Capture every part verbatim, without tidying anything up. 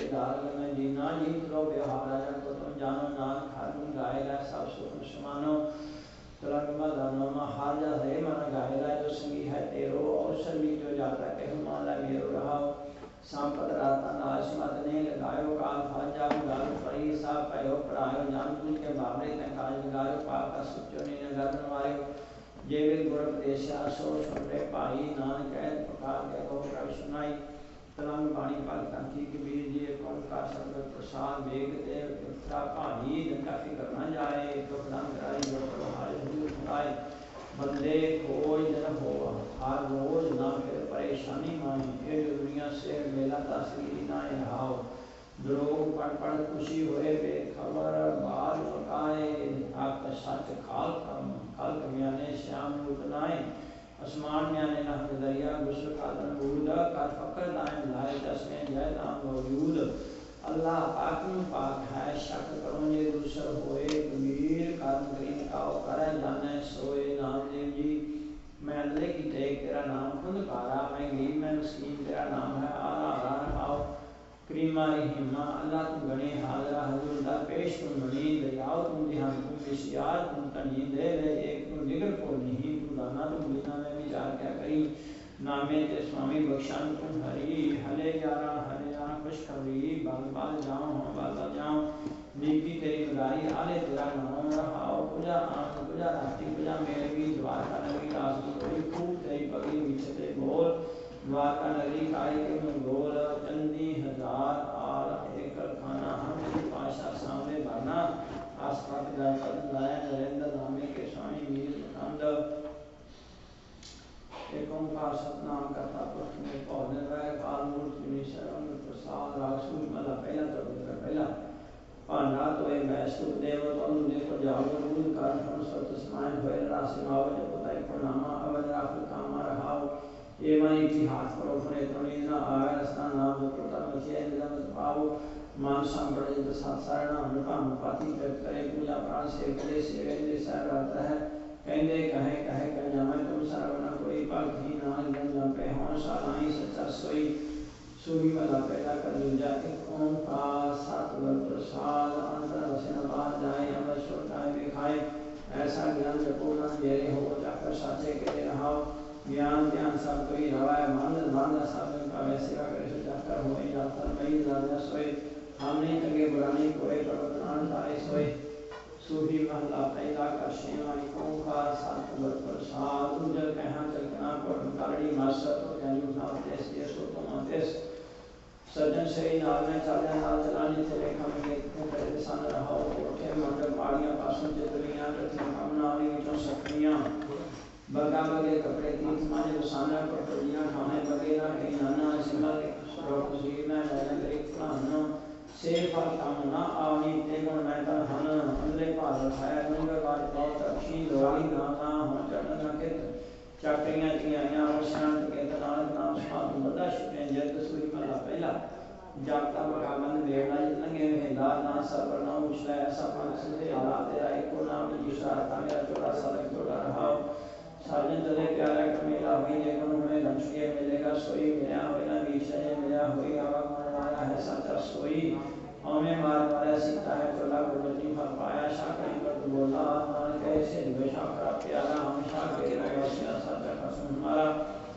दाल में जीना जीत लो व्यवहार को तुम जानो नान खान गाएगा सब सुख समानो तुरंगमा हार जा हरे मन गाएगा जो संगी है तेरो अवसर भी जो जाता कह माला मेरो रहा संपद रातन आशमत ने लगायो काल फाजा गाल परी सा पयो पढ़ायो जान पूछ के बाबरे ते काज लगायो पाप का सुचो ने नगर मारियो जेवे गुर उपदेशा सो सुन रे भाई नानक कह प्रकार के को प्रभ सुनाई तलंग बाणी पल कंठी कबीर जी कौन का शब्द प्रसाद वेग देव पुत्रा भाई जंगा फिकर न जाए तो प्रदान कराई जो प्रभाय हुजूर खुदाई बंदे खोज जन हो हर रोज ना फिर परेशानी मानी ये दुनिया से मेला तस्वीर ना रहाओ द्रोह पढ़ पढ़ खुशी होए बेखबर बाल पकाए आप सच खाल कम खाल कमियाने श्याम उतनाए आसमान म्याने नहक दरिया गुस्ल कादन बूद कर फकर दाएं लाए दसने जय नाम मौजूद अल्लाह पाक में पाक है शक करो ये दूसर होए कबीर कर्म करीन काओ करे जाने सोए नामदेव जी मैं अल्लाह की टेक तेरा नाम खुद कारा मैं गरीब मैं मस्कीन तेरा नाम है आला आला रखाओ करीमा रहीमा अल्लाह तुम गणे हाजरा हजूर दा पेश तुम मनी दरियाओ तुम ध्यान तुम विशियार तुम तनी दे ले एक तुम जिगर को नहीं तुम दाना तुम बिना में विचार क्या करी नामे ते स्वामी बख्शान तुम हरी हले यारा हले यारा खुशखबरी बाल बाल जाऊं हम बाल बाल जाऊं बीबी तेरी लगाई आले तेरा नाम रहाओ पूजा आम पूजा रात्रि पूजा मेरे भी द्वारका नगरी रास कोई खूब तेरी पगड़ी विचते बोल द्वारका नगरी काई के मंगोल चंदी हजार आल एक खाना हम पाशा सामने भरना आस पास जाकर लाया नरेंद्र नामे के स्वामी मीर आनंद एक ओंकार सतनाम करता पुरख में पौधे वह काल मूर्ति निशरण प्रसाद रासूल मला पहला तो दूसरा पहला पांडा तो एक वैष्णव देव तो अनुदे को जाओ रूल कर हम सत समाय होए राशि माव जब बताई प्रणामा अवध राख कामा रहाओ ये माई की हाथ पर उठने तो नींद न आवे रसना नाम जो प्रताप मचिए निलम पाओ मान संबड़े जो सात सारणा अनुपम पाति करे पूजा प्राण से करे से वे सह रहता है कहते कहे कहे कह जावे तुम सरवना कोई भक्ति नानक जन जन पे हों सालाई सच्चा सोई सुनी वाला पैदा कर दूजा एक ओंकार सतगुर प्रसाद अंतर से न बाहर जाए अमर सुरताए दिखाए ऐसा ज्ञान जपो मन मेरे हो जाकर साचे के रहाओ ज्ञान ध्यान सब कोई रवाए मान मान सब का सेवा करे जाकर होए जाकर मई राजा सोए हमने तंगे बुरानी कोई प्रवचन तारे सोए सूफी महला पहला का शेवाई ओंकार सतगुर प्रसाद उजल कहाँ चलना पर करड़ी मास्टर तो जानी उठा देश के सो तो मातेस सज्जन से नाल में चलने नाल चलानी तेरे कम के तेरे सन रहो उठे मंडल माड़ियां पासों चितलियां रखी कामना वाली विचों सकरियां बगा बगे कपड़े तीर्थ माने उसाना पर पड़ियां खाने बगे ना कहीं नाना सिंगल रोक जी में लगा करे खाना से फल काम ना आवी ते गुण मैं तन हन अंदरे भाल उठाया गंगा बार बहुत अच्छी लोई ना ना हो चढ़न ना कित चक्रियां चियाइयां शांत के नानक नाम साधु बदा शिपे जत सूरी मला पहला जागता बगावन वेला लंगे वेला ना सब नाम उछला ऐसा पंख से आला तेरा एको नाम दूसरा मेरा चौड़ा साल चौड़ा रहा साजन तले प्यारा कमेला हुई जे गुण में धनश्री मिलेगा सोई मिला होना विषय मिला होई आवागमन आया है सच्चा सोई हमें मार मारा सीता है चोला गुरुजी फल पाया शाकरी पर बोला मान कैसे द्वेषा करा प्यारा हम शाकरी रहे सच्चा कसम हमारा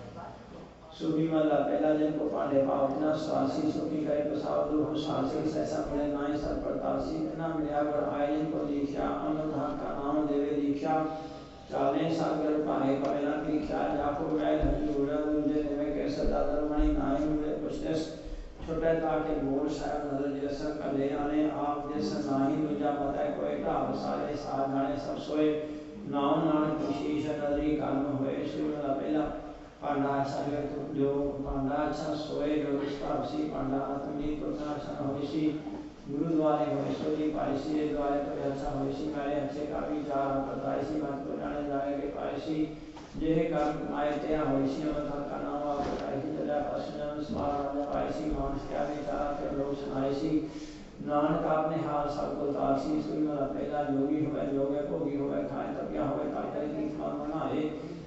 सुखी वाला पहला दिन को पांडे पावना स्वासी सुखी गए प्रसाद दुख सासी सैसा मिले नाई सर प्रतासी इतना मिला पर आयन को दीक्षा अनुधान का नाम देवे दीक्षा चाले सागर पाए पहला दीक्षा जाको वैल हजूरा मुझे देवे कैसे दादर मणि नाई मुझे पुष्टस छोटे ताके बोल शायद नजर जैसा कले आने आप जैसा नाही दूजा बताए कोई ढाल सारे साथ जाने सब सोए नाम नानक शीश नजरी कर्म हुए श्री वाला पहला पांडा सागर तो जो पांडा अच्छा सोए जो विस्तारसी पांडा आत्मनी पुत्र अच्छा होइसी गुरुद्वारे होइसी पाइसी द्वारे तो अच्छा होइसी मेरे अच्छे का विचार बताइसी मत को जाने जाएंगे पाइसी जेह कर्म आए ते होइसी अवतार का नाम आप बताइसी जला पश्चिम स्मार पाइसी मानस क्या विचार के लोग सुनाइसी नानक आपने हाल सब को तासी सुई वाला पहला योगी होवे जोगे भोगी होवे खाए तब क्या होवे काटे तीर्थ मन मनाए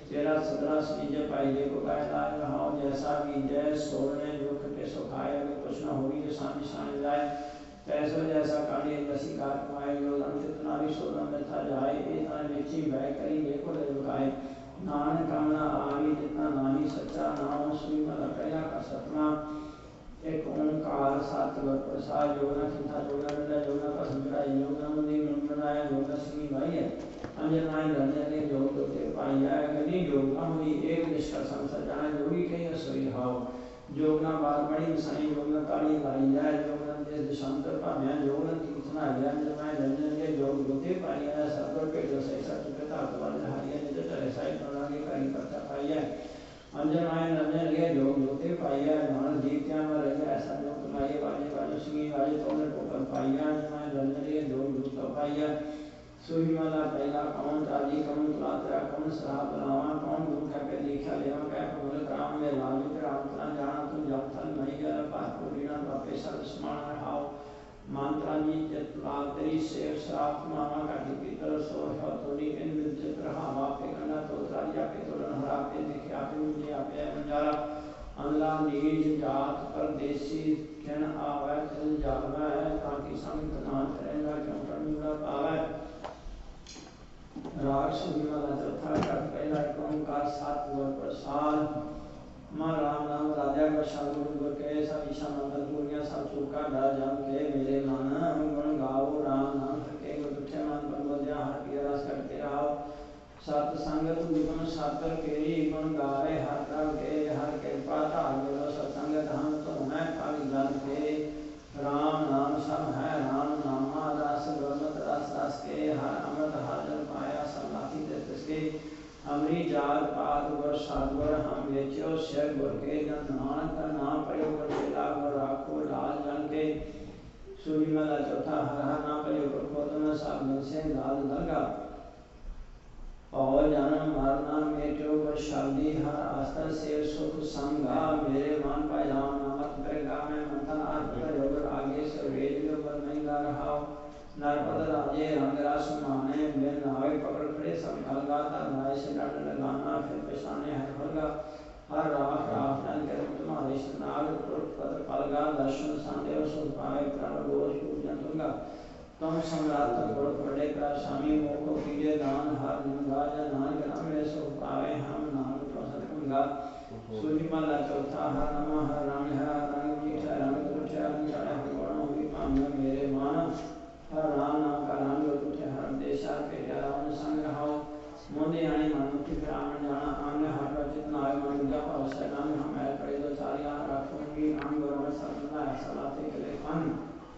तेरा सदरा सनीजे पाई जे को गाय लाज रहाओ जैसा भी जय सोने दुख के सुखाए अगर कुछ न होगी जो सामने शान जाए तैसो जैसा काली बसी कार कमाए जो अंतित नारी सोना में था जाए ए तान बेची बैग करी देखो ले लुकाए नान कामना आवी जितना नाही सच्चा नाम सुई मला पहला का सतमा एक ओंकार सतगुर प्रसाद योगना चिंता योगना विद्या योगना का संजरा योगना मुनि मंगनाय योगना सिंह भाई है अंजनाय रंजन ने योग के पाया गनी योगना मुनि एक निष्ठा संसार जाना योगी के सोई हाव योगना बार बड़ी साई योगना काली लाई जाए योगना देश देशांतर पाया योगना तीर्थना गया अंजनाय रंजन ने योग के पाया सतगुर पे जो सही सच पिता अकबर हरिया ने तो साई प्रणाली का करता पाया अंजनाय रंजन के योग होते पाया नानक जीत्या में रहे ऐसा योग कमाइए बाजे बाजे सिंह बाजे तोने टोकन पाया अंजनाय रंजन के योग होता पाया सुई माला पहला कौन ताजी कौन तुलात्रा कौन सराब लावा कौन गुरु का पे लिखा लेवा का कौन काम में लालू के रामतना जाना तुम जातन नहीं गया पास को लीना बापे सर स्मरण रहाओ मंत्रा जी चित्रातरी शेर श्राप मामा का टिपितर सो है तोड़ी इन विचित रहा बापे कन्ना तो राजा पे तो हरा पे देखे आप मुझे आपे मंजारा अनला नीज जात परदेसी कन आवे चल जावे ताकि संत ना करेगा क्यों करना पावे राग सुनिमाला चौथा का पहला ओंकार सतगुर प्रसाद मां राम नाम राजा का शालू गुर के सब ईशा मंगल दुनिया सब चूका डर जम के मेरे मन गुण गाओ राम नाम के गुठे मन पर बोलिया हर पिया रस करते रहो सत संगत निगम सातर केरी गुण गावे हर प्रभ के हर कृपा धार मिलो सत्संगत हम तो मैं काली गल के राम नाम सब है राम नामा रस गुरमत रस रस के हर अमृत हर जन पाया सब लाठी दे तिसके अमरी जात पात गुर सतगुर हम बेचो सिर गुर के जन नानक का नाम पढ़ो गुर चेला गुर राखो लाल जन के सूर्य माला चौथा हर हर नाम पढ़ो गुर खोतम सब मिल से लाल दरगा और जन्म मरना मेटो गुर शब्दी हर आस्था से सुख संगा मेरे मन पाए राम नामक प्रगा में मंथन अर्थ करो गुर आगे से वेद जो बर नहीं गा रहा नरपद राजे रंगरास माने बिन नावे पकड़ खड़े सब अलगा था नाय से डंड लगाना फिर पेशाने हर भरगा हर राख राख डन कर तुम्हारे नाग पुरुष पद पलगा दर्शन संदेव सुख पाए प्राण रोज पूजन तुंगा तुम सम्राट गुरु बड़े का स्वामी मोह को कीजिए दान हर निंदा या नानक नाम में सुख पाए हम नाम प्रसन्न कुंगा सूर्य माला चौथा हर नमः हर राम हर रंग की रंग कुछ रंग चढ़े गुण भी पाम मेरे मान हर राम नाम का नाम जो कुछ हर देशा के रावण संग रहाओ मोने आने मानो कि ब्राह्मण जाना आने हर रचित नाय मन जा अवसर नाम हम है पड़े दो चारिया रखूंगी नाम गुरु सतना सलाते के लिए अन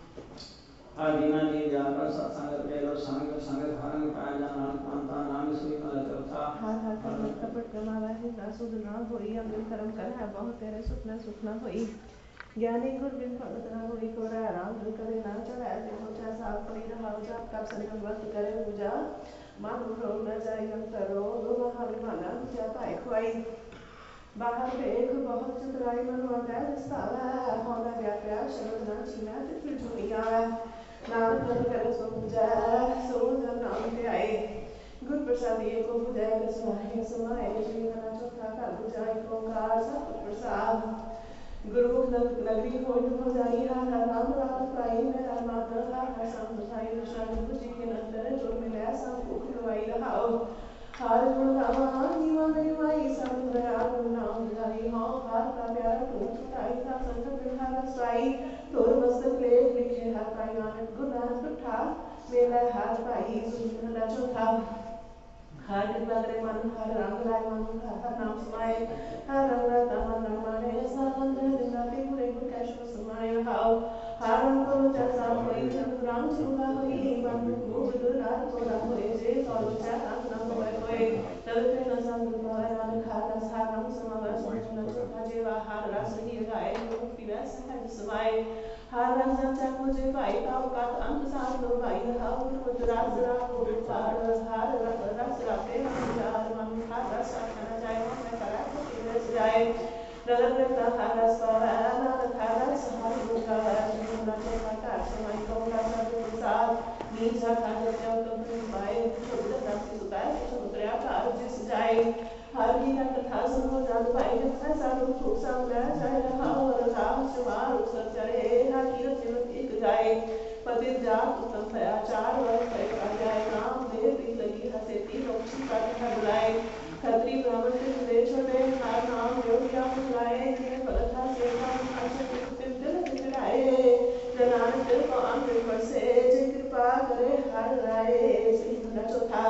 आदीना जी जापर सत्संग पेलो संग संग हरंग पाया जाना मानता नाम सुई माला चौथा हर हर कपट कपट कमावा है ना सुध ना होई अमृत कर्म कर है बहुत तेरे सुखना सुखना होई ज्ञानी गुर बिन भगत ना होई कोरा राम जो करे ना चढ़ा जो होता साथ पड़ी रहा जाप का संग वक्त करे पूजा मान गुरु न जाय हम करो दो महावी माना क्या पाए खोई बाहर देख बहुत चतुराई मन होता है साला होना व्याप्या शब्द ना छीना फिर दुनिया नाम कर करे सो पूजा सो जन नाम पे आए गुर प्रसाद ये को पूजा कर समाए समाए श्री मना चौथा का पूजा ओंकार सत प्रसाद गुरु नगरी हो हो जाई हर हर नाम रात पाई में हर मात्र हर हर संसाई दर्शन बुझी के नंतर जो मिला सब भूख लवाई रहाओ हर गुण गावा जीवा मेरी माई सब दया गुण नाम जाई हो हर का प्यारा तू छुटाई था संत बिहार साई तोर मस्तक ले लिखे हर पाई नानक गुरनाथ उठा मेला हर पाई सुन चौथा हर कृपा करे मन हर रंग लाए मन हर हर नाम समाए हर रंग रता मन रंग माने ऐसा मंत्र दिन राति पूरे गुर कैशो समाए रहाओ हर रंग को जैसा कोई जब राम चुका हुई मन भूख दुरार को ना होए जे और चाह ना होए कोई तब पे न संग पाए मन हर रस हर रंग समावे सुन चुका जेवा हर रस ही गाए गुरु पीवा सहज समाए हर रंग जब चाह मुझे भाई का औकात अंत साथ लो भाई रहाओ को दुरार जरा को पार हर रस राते हर मन हर रस खाना जाए मैं करा तो रस जाए नगर करता हर रस पावा नानक हर रस हर दुखा ना चलता का समय को का सब साथ नीचा खा जाते हो तो पाए खुद रस सुखाए तो उतरा का जिस जाए हर की का कथा सुनो जादू भाई जब साधु सुख सब ले जाए रहा और राम सुमार उसर चढ़े हर कीरत जीवन एक जाए पतित जात उत्तम भया चार वर्ष पर का जाए नाम दे प्रीत लगी हसे तीन लोग का कथा बुलाए खत्री ब्राह्मण के दे छोटे हर नाम योगिया बुलाए जिन्हें फलथा से काम आशा के तिल तिल तिलाए जनान दिल को अंग पर से जे कृपा करे हर राय श्री भला चौथा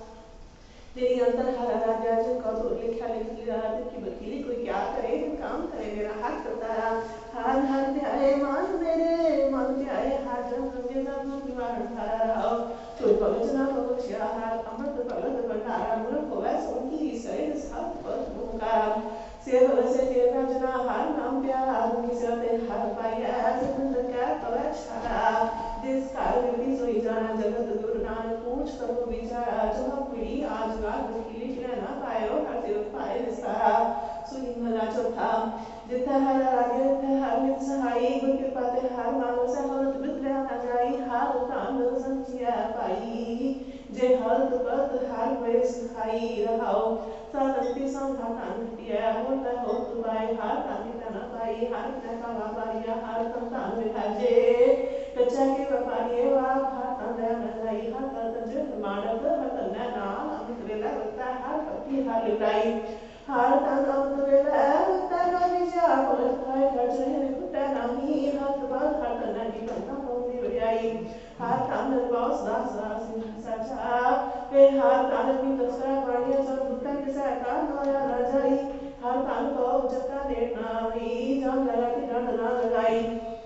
तेरी अंतर हरा राजा जिनका तो लिखा लिखी रात की वकीली कोई क्या करे काम करे मेरा हाथ करता हार हार ध्याए मान मेरे मन ध्याए हार जन रंगे ना तुम निवारण धारा रहो तो पगचना पगचिया हार अमृत पगत भंडारा मूल होवे सोकी सरे साथ पद मुकार से बल से तेरा जना हार नाम प्यार आदमी से ते हार पाया जब का पवे छारा देश काल विधि सोई जाना जगत गुरु नानक पूछ करो विचारा जो पीढ़ी आज रात की ना पायो हर दिल पाए विस्तारा सुनी भला चौथा जितना हर आगे हर मित सहाई गुर के पाते हर मानो से हर विद्या न जाई हर तान संचिया पाई जे हर पत हर वे सहाई रहाओ सातंती संघातान हटिया होता हो तुबाई हर तानी तना पाई हर का वापारिया हर तान विभाजे कच्चा के व्यापारी वा हर तान न जाई हर तंज मानव हर तना ना अमित वेला वक्ता हर पति हर लुटाई हर तान अमित वेला वक्ता ना विजा पलट खाए खर्च रहे कुत्ता नाही हर बात हर तना की बनता होती बजाई हर तान बास दास दास साचा वे हर तान की तस्करा पानिया सब कुत्ता के साथ का नया न जाई हर तान को जका देना ही जान लगा के डंड ना लगाई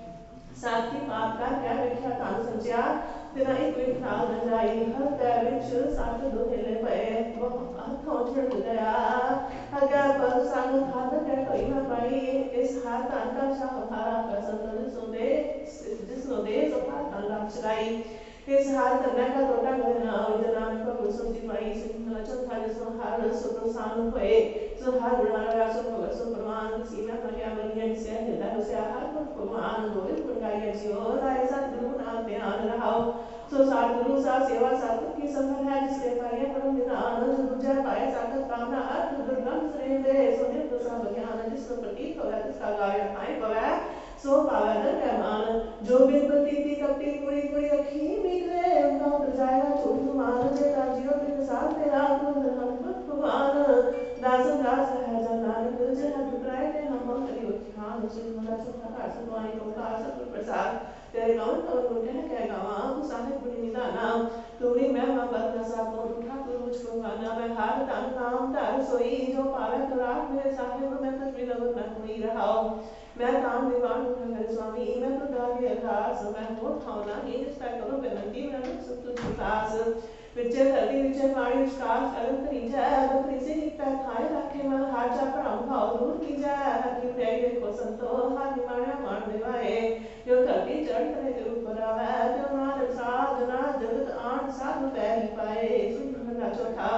साथ ही पाप का क्या व्याख्या तान संचिया तेरा एक विख्याल न जाई हर त्या विच साथ दो हेले पे वो हाथों छड़ गया अगर पर संग हाथ के कोई न पाई इस हाथ तान का शाह हमारा प्रसन्न सुने जिसनो दे तो हाथ तान लाभ चलाई इस हाथ करने का टोटा करना विजनान को गुस्सों की माई सिंह चौथा जिसनो हार सुप्रसान हुए सो हार बुढ़ाना सो भगत सो प्रमाण सीमा पर क्या बनिया से हृदय से हार पर प्रमाण गोविंद गुणगाया जियो राय साथ गुरु नाम ध्यान रहाओ सो साथ गुरु सा सेवा साथ की संभल है जिससे पाया परम निदान जो दूजा पाए साधक कामना अर्थ दुर्गम श्रेय दे सो निर्दोष सब ज्ञान जिसको प्रतीत होगा जिसका गाय खाए पवे सो पावे न कहमान जो बिन प्रतीति कपटी पूरी पूरी अखी मिले उनका उतर जाएगा छोड़ तुमान जे का जियो बिन साथ तेरा तुम धर्म भगवान दासन दास है जन नानक जे हाथ उतराए के हम हम करी उत्थान सुन मला सुखा का सतवाणी को का सत प्रसाद तेरे गाँव का उन्होंने है क्या गावा तू साहिब बुरी निदाना तूरी मैं मां बात ना सा तो उठा तू मुझको गाना मैं हार तान नाम तार सोई जो पावे तो रात मेरे साहिब मैं तो भी लगन ना कोई रहाओ मैं तान दीवान उठा स्वामी मैं तो दागे अरदास मैं होठ खाना ये रिश्ता करो बेनती मैं सब तुझ दास विचे धरती विचे पानी विस्कार करन करी जाए बकरी से हिप्पा खाए रखे मन हाथ जा पर हम भाव दूर की जाए हकी प्यारी देखो संतो हाथ निमाणा मान देवाए जो धरती चढ़ करे के ऊपर आवे जो नानक साधना जगत आठ साध पैरी पाए सुन भला चौथा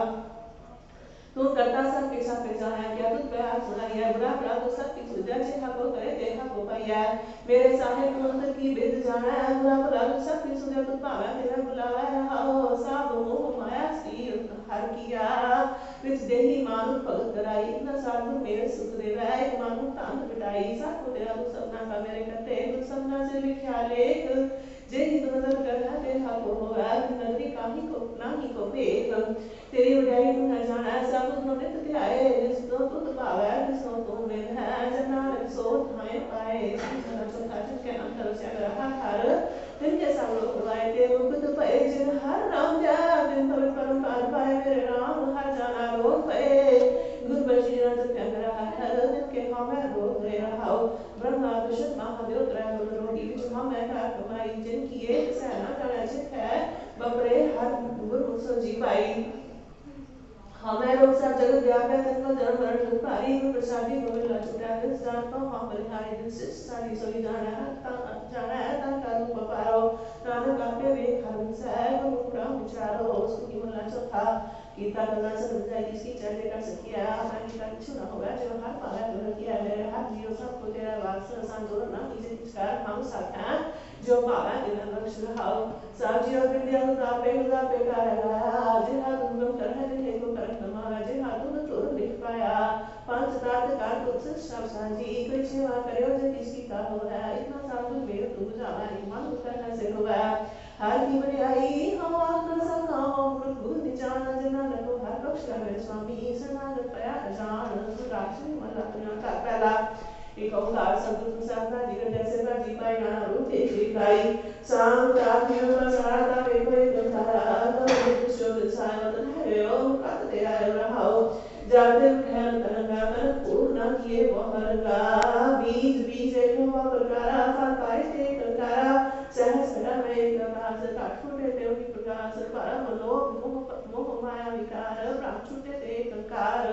तू करता सब के साथ जाना क्या तू प्यार सुनाया बुरा बुरा तो सब की सुझा जे हको करे देखा को पाया मेरे साहिब मंत्र की बिद जाना बुरा बुरा तो सब की सुझा तू पावे तेरा बुलावा हो सब मोह माया सी हर किया विच देही मानु भगत कराई इतना साधु मेरे सुख देवा एक मानु तांत बिटाई सब को तेरा तू सपना का मेरे करते तू सपना से लिखा लेख जे ही तो नजर कर है देखा को होगा नगरी काहे को नाही को भेद तेरी उड़ाई तू न जाना सब तो नित ध्याए जिसको तू तो पावे जिसको तू में है जनानक सो थाए पाए सीधा चौथा जिसके अंतर से रहा हर दिन के सब लोग बुलाए ते मुकुट पे जिन हर नाम जा दिन तो परम पार पाए मेरे राम हर जाना रोग पे गुरु बची रंग प्यांग रहा हर दिन के हमें रोग रे रहाओ ब्रह्मा विष्णु महादेव त्रय रोगी विच हमें का कमाई जिनकी एक सेना जाना चित है बपरे हर गुरु सो जी भाई हमें रोग सब जगत व्यापक है तत्व जन्म मरण दुख भारी में प्रसादी गोविंद लचुटा है जान को हम बलिहारी दिन से सारी सोई जाना है ता जाना है ता का रूप पारो नानक आपे वे हरम से वो पूरा विचारो उसकी मन चौथा गीता कला से जाए किसकी चर्चा कर सकिया हमारी गीता कुछ ना होगा जो हर पाला कर किया है हर जीव सब को तेरा वास संतोष ना इसे किसका हम साथ हैं जो पाला दिन लक्ष रहाओ सब जीव विद्या का पे का पे का है जिहा तुम कर है जिहे को कर हमारा जिहा तुम तो लिख पंच तात काल कुछ सब साजी कोई सेवा करो जो किसी का हो है इतना साधु मेरे तू जावा मन करना से होगा हर की बड़ाई हम आत्मा सका हम गुण निचान जना को हर पक्ष लगे स्वामी सनातन पया जान सुराक्षी मला अपना का पहला एक ओंकार सतगुरु साधना जीवन जैसे का जी पाई गाना रूप एक श्रीकाई सांग तात्म्य का सारता वे कोई गंधारा तो शोध सायवतन है ओम कात तेरा रहाओ जाते उठैन तरंगा तन पूर्ण किए वहरगा बीज बीज एक हुआ प्रकारा फल पाए ते कंकारा सहस सदा में प्रकाश काट फूटे ते उही प्रकाश परम लोभ मोह मोह माया विकार ब्रह्म छूटे ते कंकार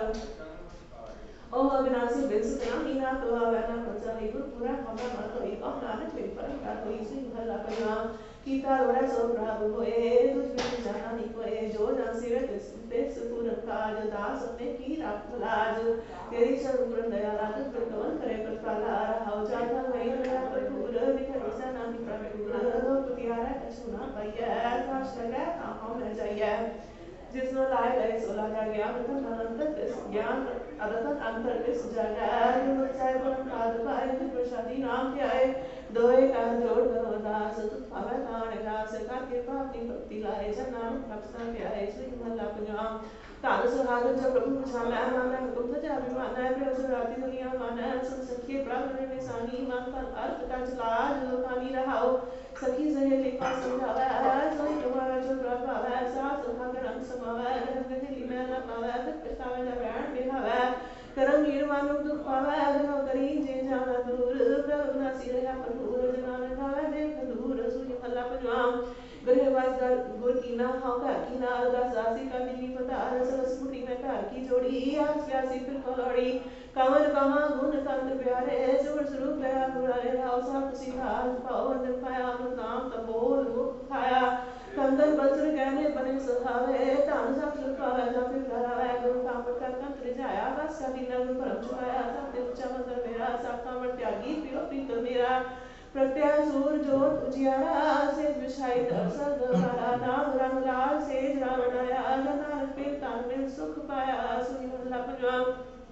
ओम अविनाशी विंसतना हीना तो आवेना प्रजा हिगुर पूरा हमारा मन तो एक और नानक में परम का कोई सी भला परिमा कीता रोड़ा सो प्रभु होए तुझ बिन जाना नहीं कोए जो ना सिरे ते सुपुर काज दास अपने की राख लाज तेरी शरण पूर्ण दया रात प्रकवन करे प्रफला रहाओ जाता वही दया प्रभुर विखर सा नाम प्रभुर पुतियारा कछुना पाइया काश लगा हम न जाइए जिसनो लाए गए सोला जा गया मतलब अनंत ज्ञान अदतन अंतर के सुजागा युवक चाहे बरम काद पाए तो प्रसादी नाम के आए दोए का जोड़ करो दास तुत पावे ताण गास का कृपा अपनी भक्ति लाए जन नाम भक्ता के आए श्री मल्ला पंजाम तान सुहागन जब प्रभु छाला माना हुकुम सजा अभिमान है प्रभु राति दुनिया माना सुन सखी प्राप्त ने निशानी मान पर अर्थ का चलाज लोकानी रहाओ सखी सहेली का समझावा सोई तुम्हारा जो प्राप्त आवा साथ सुहागन अंग समावा रहते लीना ना पावा पितावे जा बैठ बिहावा करम नीरवान दुख पावा अगनो करी जे जाना दूर प्रभु ना सिर है प्रभु जनान खावा देख दूर सुई फल्ला पंजाम गृहवास गुर की ना हाउ का की ना अरदास आसी का दिली पता रस स्मृति में घर की जोड़ी आज प्यासी फिर कलौड़ी कंवर कहाँ गुण तंत्र प्यारे सुर स्वरूप गया पुरारे राव सब सिखाल पावन दिन पाया अमृत नाम तपोल मुख खाया कंदन बंसुर कहने बने सुहावे तान सब सुख पावा जब फिर करावे गुरु कामत का तंत्र जाया बस का दिन गुरु परम छुपाया सब दिन चमन मेरा सब कामत त्यागी पियो प्रीत मेरा प्रत्याय सूर जोत उजियारा से विषाई दर्शन द्वारा नाम रंग लाल से रावण आया नानक पे तान में सुख पाया सुनी मल्ला पंजाब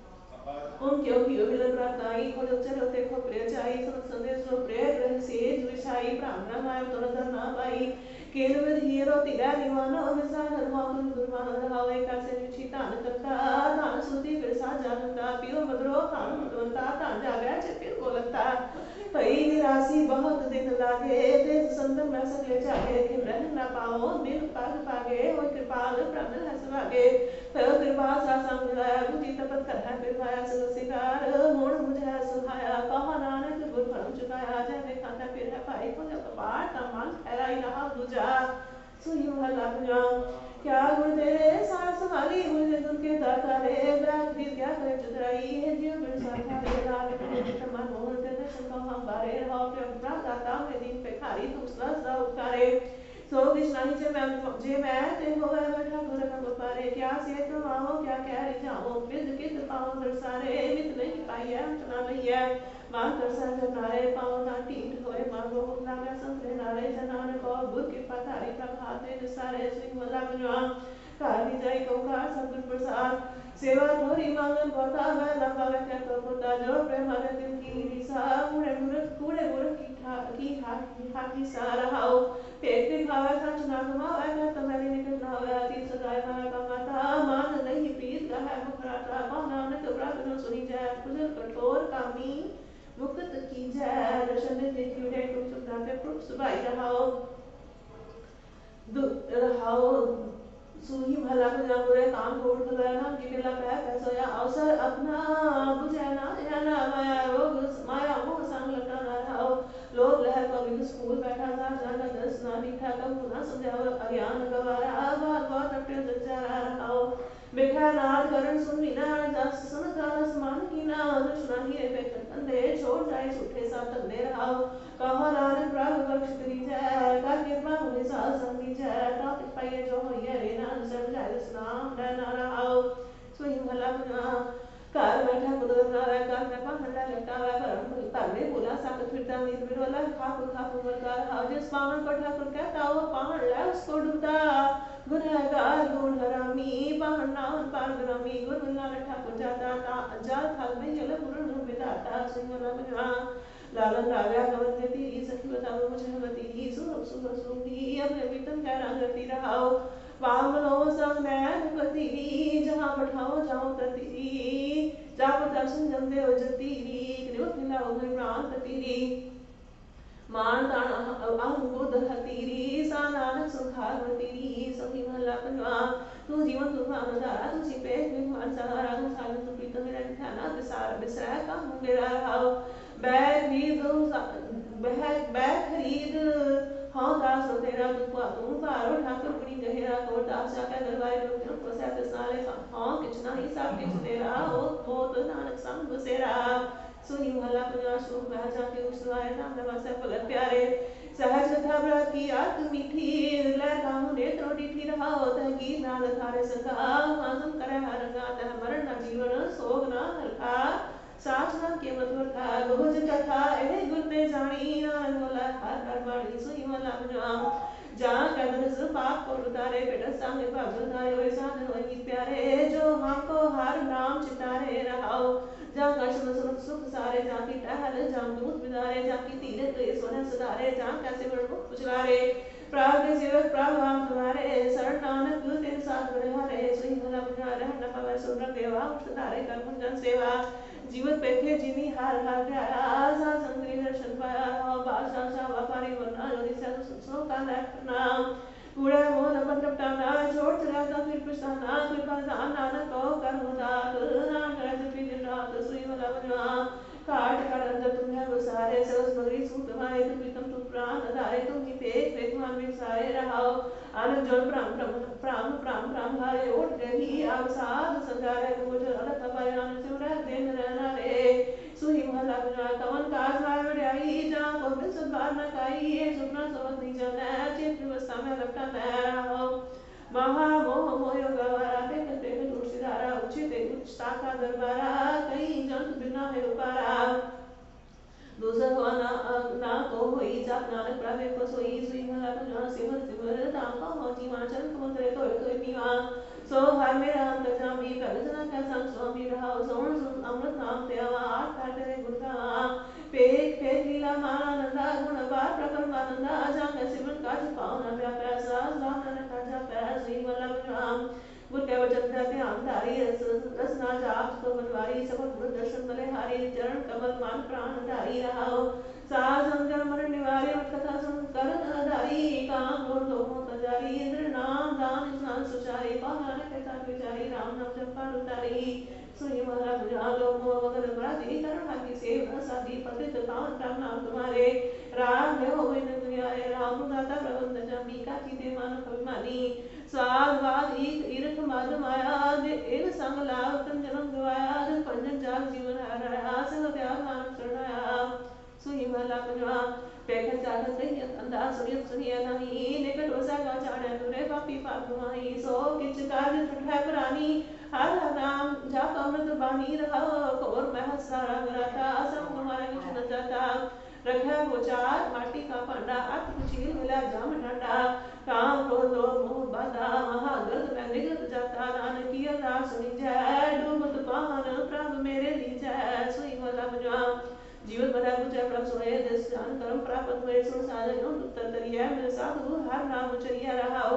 ओम क्यों की अभिलन प्रार्थनाई को जब चलो देखो प्रिय चाई सुन संदेश लो प्रिय ग्रह से विषाई ब्राह्मण माय तो नजर ना पाई केल विद हीरो तिरा निवानो विसा धर्माकुल गुरमान रहावे का से विची तान करता तान सुधी फिर सा जानता पियो मधुरो तान मतवंता तान जागा चिपिर को लगता भई निराशी बहुत दिन लागे देश संदन में सकले जागे कि रह ना पाओ दिन पग पागे ओ कृपाल ब्रह्म हस लागे फिर कृपा सा संग मिलाया बुद्धि तपत कर है फिर पाया सो सिकार मोड़ मुझे सुहाया कहा नानक गुर फलम चुकाया जय खाता फिर है भाई को जब पाठ मन ठहराई रहा दूजा सुई महला पंजाब क्या गुण तेरे सार संभाली मुझे दुख के दाता रे ब्राह्मण फिर क्या करे चतुराई है जीव बिन साथा रे लाल के तमन मोहन ते दर्शन को हम बारे रहो प्रेम प्राप्त दाता में दिन पे खारी तुम सदा सदा उपकारे सो कृष्ण ही जे मैं जे मैं ते होवे बैठा गुर का पारे क्या से तो आओ क्या कह रे जाओ विद कित पाओ दरसारे मित नहीं पाइए अंतना नहीं है मां दरसा जनारे पाओ ना टीट होए मां गो लागे संतरे नारे जनान को बुद्ध की पथारी प्रभाते दसारे सिंह मल्ला पंजाब काली जाई को का सतगुर प्रसाद सेवा थोड़ी मांगन पता मैं लंबा बैठा तो पता जो प्रेम हरे दिल की दिशा मुरे मुरे कूड़े मुरे की ठा की हाथी हाथी सा रहाओ पेट के खावा था चुना कमावा क्या तुम्हारी निकल ना होया तीन सदाए मारा का माता मान नहीं प्रीत का है मुखराता कौन नानक प्राप्त न सुनी जाए खुद कठोर कामी मुक्त की जय दर्शन देखियो रे तुम सुधा पे प्रूफ सुभाई रहाओ दु रहाओ सुही भला भला बुरे काम कोड भला ना की मिला पै पैसोया अवसर अपना बुझे ना या ना माया रोग माया मोह संग लटा ना रहाओ लोग लहर को भी स्कूल बैठा था जाना दस ना दिखा कब ना समझाओ अज्ञान गवारा बात बात अटे जजा रहाओ बैठा नाद करण सुन मीना दस सुन दास मान की ना दुश्मना ही रे पे कंदे छोड़ जाए झूठे सा तंदे रहाओ कहो नानक प्रभु बख्श करी जय का कृपा होने साल संगी जय ता पाइए जो हो ये रे ना सब जाए नाम ना रहाओ सोई भला बना कार बैठा कुदर ना रे कार में पहला लटा वे पर पर में बोला सात फिरता नींद बिरोला खाप खाप मरकार हाजिस पावन को ठाकुर कहता वो पावन ले उसको डूबता गुनहगार गुण हरामी पावन नावन पार ग्रामी गुरु नानक ठाकुर जाता ता अजाल थल में जल गुरु गुण विदाता सिंगला बजवा लालन राव्या गवंती सखी बताओ मुझे बती सुर सुर सुगी अपने वितन का रंगती रहाओ वामलो संग मैं पति जहाँ बैठाओ जाओ तती जाप दर्शन जमदे हो जतीरी कृत मिलाओ गई प्राण ततीरी मान तान अंगुद हतीरी सा नानक सुखार वतीरी सखी महला पंजवा तू जीवन तू भान धारा तू सिपे विमान सहारा तू साल तू प्रीतम मेरा ध्याना बिसार बिसरा का मेरा रहाओ बैर खरीद बैर बैर खरीद हाँ दास हो तेरा दुखवा तुम पारो ठाकुर पुनी गहेरा को दास जाके दरबार लोग तुम पसा दसाले हाँ कितना ही सब किछ तेरा हो वो तो नानक संग बसेरा सुनी महला पंजवा शुभ बह जाके उसवाए नाम नवासे फलत प्यारे सहज कथा ब्रत की आत मीठी ले काहू नेत्रो डिठी रहाओ तह गीत नाद थारे संगा मासम करे हरंगा तह मरण न जीवन सोग न हल्का साचना के मधुर था बहुज कथा एहे गुर पे जानी नानक बोला हर हर बाणी सुई मला पंजवा जहाँ कदर से पाप को उतारे बेटा संग भगवत आए वे साधन वही प्यारे जो हमको हर नाम चितारे रहाओ जहाँ कष्ट सुख सुख सारे जहाँ की टहल जहाँ दूत बिदारे जहाँ की तीरथ सोने सुधारे जहाँ कैसे बड़ पुचलारे प्राग सेवक प्राग हम तुम्हारे शरण नानक तेरे साथ बड़े हरे सुई मला पंजवा रहन न पावे सुन देवा उतारे कर जन सेवा जीवन बैठे जिनी हार हार प्यारा सा संग्रह दर्शन पाया हो बादशाह शाह व्यापारी वरना जो दिशा तो सो का नाम पूरा मोह अपन टपटाना छोड़ चला था फिर पछताना कृपा दान नानक को कर उदार नाम करे तो फिर दिन रात सुई वाला बनवा काट काट अंदर तुम्हें बसारे सरस मगरी सूत तुम्हारे तुम प्रीतम तुम प्राण अधारे तुम ही पेट वेदमान में सारे रहाओ आनंद जल प्राण प्राण प्राण प्राण हारे उठ गई अब साध संगारे तुम जो अलग तबारे आनंद से उड़ा दिन रहना रे सुही महला बना कवन काज भाई बड़ाई जा को बिन सद्वार न काई ये सुपना सोच नहीं जाना चित व्यवस्था में लपटा रहो महा मोह मोह गवारा ते ते तुलसी धारा उचित उच्चता का दरबारा कहीं जंत बिना है उपारा दूसर हो ना ना को होई जाप नानक प्रावे को सोई सुई महला बना सिमर सिमर ताका हो जीवाचरण कमतरे तो तो पीवा सो हर में राम कथा भी कलजना का संग स्वामी रहा सोण सुन अमृत नाम ते आवा आठ काटे गुण का पेट पेट लीला मानंदा गुण बार प्रकट आनंदा जांग सिमरन काज पावना व्यापा सास नाम का जापा श्री वल्लभ राम गुर के वचन का ध्यान धारी रसना जाप तो बनवारी सब गुरु दर्शन बले हारी चरण कमल मान प्राण धारी रहाओ सास संजन मरण निवारी मत कथा सुन कर धारी काम क्रोध लोभ तजारी इंद्र नाम दान स्नान सुचारी पावन के साथ विचारी राम नाम जपा उतारी सुई महला बुझा लो मोह मगन अपराधी करण हाथी सेव न साधी पतित पावन राम नाम तुम्हारे राम है हो इन दुनिया रे राम दाता प्रबंध जमी का चीते मान अभिमानी स्वाद वाद ईक ईरख मद माया दे इन संग लाभ तन जन्म गवाया जन पंजन जाग जीवन हराया संग त्याग नाम शरणाया सुई महला पंजवा पेखर चाहत कही अंधा सुनियत सुनिया नहीं निकट वसा का चाड़े तुरे पापी पाप तुम्हारी सो किच कार्य तुठै प्राणी हर नाम जाप अमृत बानी रहा कौर महत सारा गराता असम तुम्हारा किछ न जाता रखा गोचार माटी का पांडा अत कुचील मिला जाम ठंडा काम क्रोध लोभ मोह बाधा महागर्द में निगत जाता नानक की अरदास सुनी जय डूबत पावन प्रभु मेरे ली जय सुई वाला बजवा जीवन बड़ा कुछ प्रभु सोए दस जान कर्म प्राप्त हुए सुन साधन उत्तर तरिया मेरे साधु हर नाम उचरिया रहाओ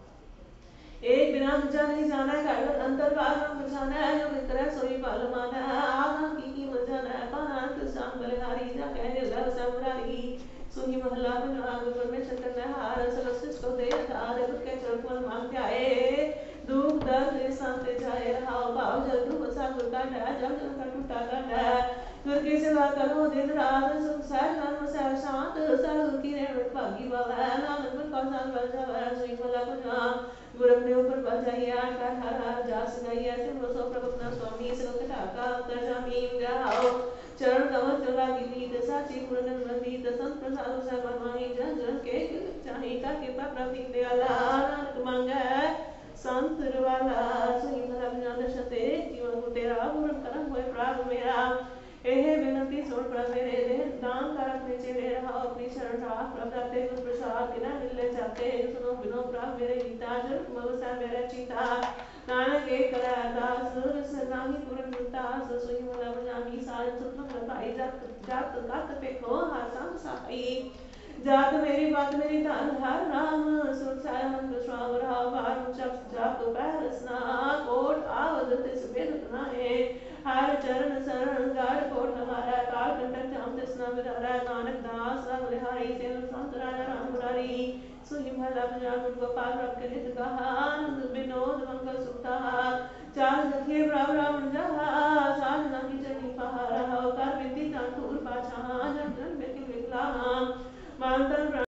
एक बिना तुझा नहीं जाना है कागज अंतरवार में बचाना है जो विक्रय सोई पाल माना है आगम की की बचाना है काना किसान बलिहारी जा कहने लग समरारी सुनी महला में आगुर में चंदन में हार सरस्वती को दे तारे के चरपल मांगते आए दुख दर्द शांति जाए रहा भाव जल दुख सा गुरका डा जब जल का टूटा का गुर की सेवा करो दिन रात सुख सहज मन सहज शांत सर्व की रे भागी बाबा नानक पर कौन बल जावा सुई महला में गुरु अपने ऊपर बल जाइए आकर हर हर जास गाइए सिर वसो प्रभु अपना स्वामी सब ढाका उत्तर जामी गाओ चरण कमल चला गिरी दशा ची पूर्ण बंदी दसंत प्रसाद से मनमाही जन जन के चाहे का कृपा प्राप्ति दयाला नानक मांगे संत वाला सुई महला में दशते जीवन को तेरा पूर्ण करम होए प्राग मेरा ਇਹ ਬੇਨਤੀ ਸੁਣ ਪ੍ਰਭ मेरे देह दान कर अपने चेहरे रहा अपनी शरण राख प्रभ जाते गुर प्रसाद कि न मिलने जाते सुनो बिनो प्रभ मेरे गीता जल कमल सा मेरा चीता नानक एक करै अरदास सरनाही पूरन गुरदास सोई मला बजानी साज सुतम लभाई जत जत कत पेखो हर संग सहाई जात मेरी बात मेरी धन हर राम सुर सायन विश्वाम रहा बार जप जप पैर स्ना कोट आवद तिस भेद नाहे हर चरण शरण गाड़ कोट हमारा काल कंटक जाम तिसना विदारा नानक दास सब लिहारी सेव संत राजा राम मुरारी सुहि महला बजान गोपाल रब के नित कहा आनंद विनोद मंगल सुखता चार सखिए प्रभ रावण जहा साधना की चरनी पहारा कर विधि जान तूर पाछा जन जन में विकला मानतन